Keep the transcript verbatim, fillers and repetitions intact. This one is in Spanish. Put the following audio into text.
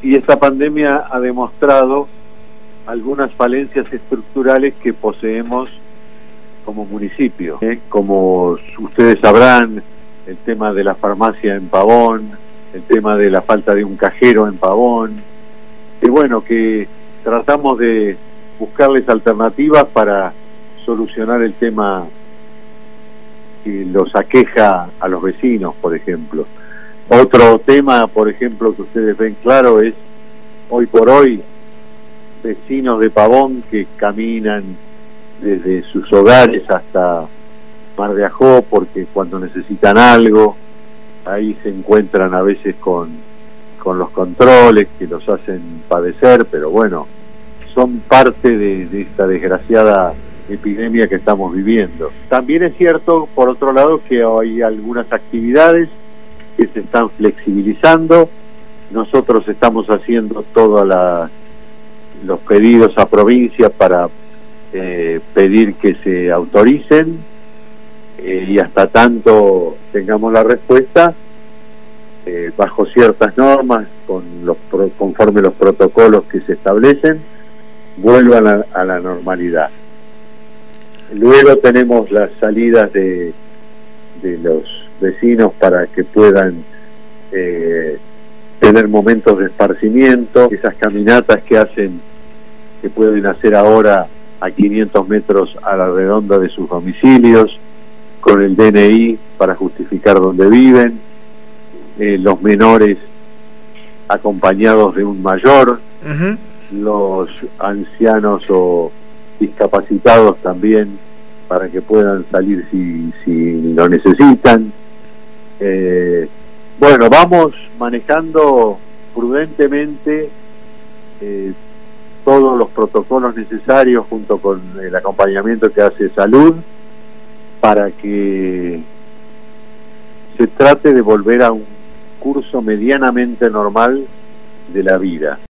y esta pandemia ha demostrado algunas falencias estructurales que poseemos como municipio, ¿eh? Como ustedes sabrán, el tema de la farmacia en Pavón, el tema de la falta de un cajero en Pavón, y bueno, que tratamos de buscarles alternativas para solucionar el tema que los aqueja a los vecinos, por ejemplo. Otro tema, por ejemplo, que ustedes ven claro es, hoy por hoy, vecinos de Pavón que caminan desde sus hogares hasta Mar de Ajó, porque cuando necesitan algo, ahí se encuentran a veces con, con los controles que los hacen padecer, pero bueno, son parte de, de esta desgraciada epidemia que estamos viviendo. También es cierto, por otro lado, que hay algunas actividades que se están flexibilizando. Nosotros estamos haciendo todos los pedidos a provincia para eh, pedir que se autoricen, eh, y hasta tanto tengamos la respuesta, eh, bajo ciertas normas, con los pro, conforme los protocolos que se establecen, vuelvan a, a la normalidad. Luego tenemos las salidas de, de los vecinos para que puedan eh, tener momentos de esparcimiento, esas caminatas que hacen, que pueden hacer ahora a quinientos metros a la redonda de sus domicilios, con el D N I para justificar dónde viven, eh, los menores acompañados de un mayor, uh-huh. Los ancianos o discapacitados también, para que puedan salir si, si lo necesitan. Eh, bueno, vamos manejando prudentemente eh, todos los protocolos necesarios junto con el acompañamiento que hace Salud, para que se trate de volver a un curso medianamente normal de la vida.